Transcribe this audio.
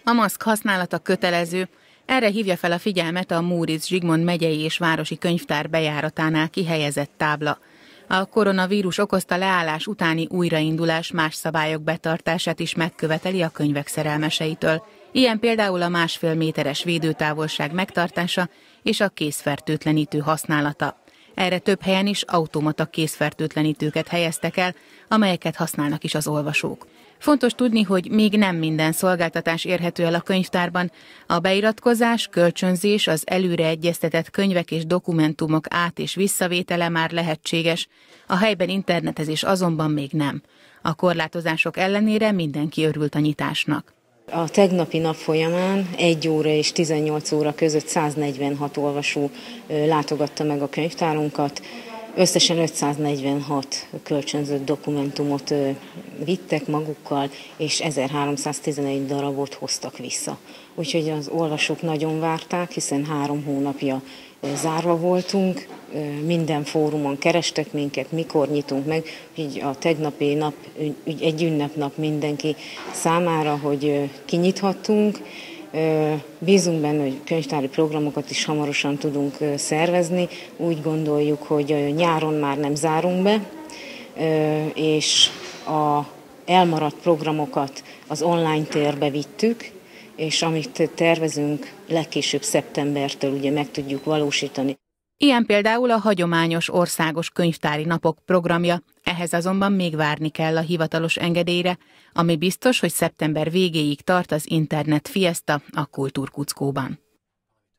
A maszk használata kötelező, erre hívja fel a figyelmet a Móricz Zsigmond megyei és városi könyvtár bejáratánál kihelyezett tábla. A koronavírus okozta leállás utáni újraindulás más szabályok betartását is megköveteli a könyvek szerelmeseitől. Ilyen például a 1,5 méteres védőtávolság megtartása és a kézfertőtlenítő használata. Erre több helyen is automata kézfertőtlenítőket helyeztek el, amelyeket használnak is az olvasók. Fontos tudni, hogy még nem minden szolgáltatás érhető el a könyvtárban. A beiratkozás, kölcsönzés, az előre egyeztetett könyvek és dokumentumok át- és visszavétele már lehetséges, a helyben internetezés azonban még nem. A korlátozások ellenére mindenki örült a nyitásnak. A tegnapi nap folyamán 1 óra és 18 óra között 146 olvasó látogatta meg a könyvtárunkat. Összesen 546 kölcsönzött dokumentumot vittek magukkal, és 1311 darabot hoztak vissza. Úgyhogy az olvasók nagyon várták, hiszen 3 hónapja zárva voltunk, minden fórumon kerestek minket, mikor nyitunk meg, így a tegnapi nap egy ünnepnap mindenki számára, hogy kinyithattunk. Bízunk benne, hogy könyvtári programokat is hamarosan tudunk szervezni. Úgy gondoljuk, hogy nyáron már nem zárunk be, és a elmaradt programokat az online térbe vittük, és amit tervezünk, legkésőbb szeptembertől ugye meg tudjuk valósítani. Ilyen például a hagyományos országos könyvtári napok programja, ehhez azonban még várni kell a hivatalos engedélyre, ami biztos, hogy szeptember végéig tart az Internet Fiesta a Kultúrkuckóban.